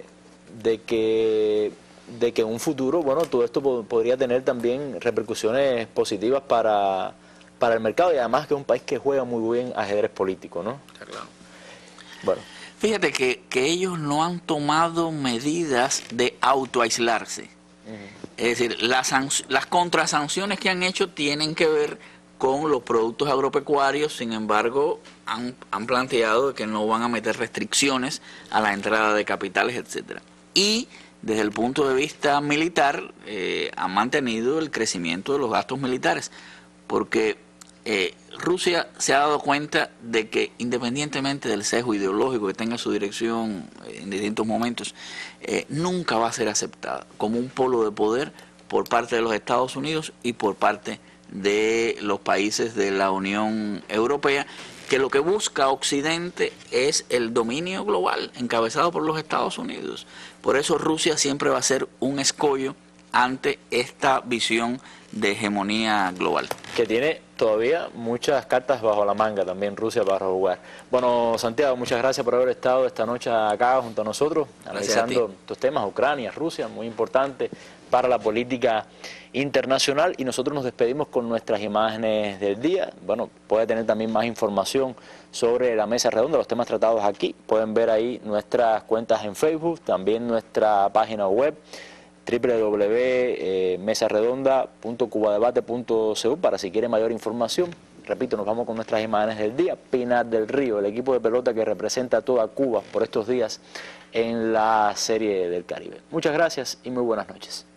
que en un futuro, bueno, todo esto podría tener también repercusiones positivas para el mercado, y además que es un país que juega muy bien ajedrez político, ¿no? Está claro. Bueno. Fíjate que ellos no han tomado medidas de autoaislarse. Es decir, las contrasanciones que han hecho tienen que ver con los productos agropecuarios. Sin embargo, han planteado que no van a meter restricciones a la entrada de capitales, etcétera. Y desde el punto de vista militar, han mantenido el crecimiento de los gastos militares, porque Rusia se ha dado cuenta de que independientemente del sesgo ideológico que tenga su dirección en distintos momentos, nunca va a ser aceptada como un polo de poder por parte de los Estados Unidos y por parte de los países de la Unión Europea, que lo que busca Occidente es el dominio global encabezado por los Estados Unidos. Por eso Rusia siempre va a ser un escollo ante esta visión de hegemonía global. Que tiene todavía muchas cartas bajo la manga también Rusia para jugar. Bueno, Santiago, muchas gracias por haber estado esta noche acá junto a nosotros, analizando estos temas, Ucrania, Rusia, muy importante para la política internacional, y nosotros nos despedimos con nuestras imágenes del día. Bueno, puede tener también más información sobre la mesa redonda, los temas tratados aquí. Pueden ver ahí nuestras cuentas en Facebook, también nuestra página web www.mesaredonda.cubadebate.cu para si quieren mayor información. Repito, nos vamos con nuestras imágenes del día. Pinar del Río, el equipo de pelota que representa a toda Cuba por estos días en la Serie del Caribe. Muchas gracias y muy buenas noches.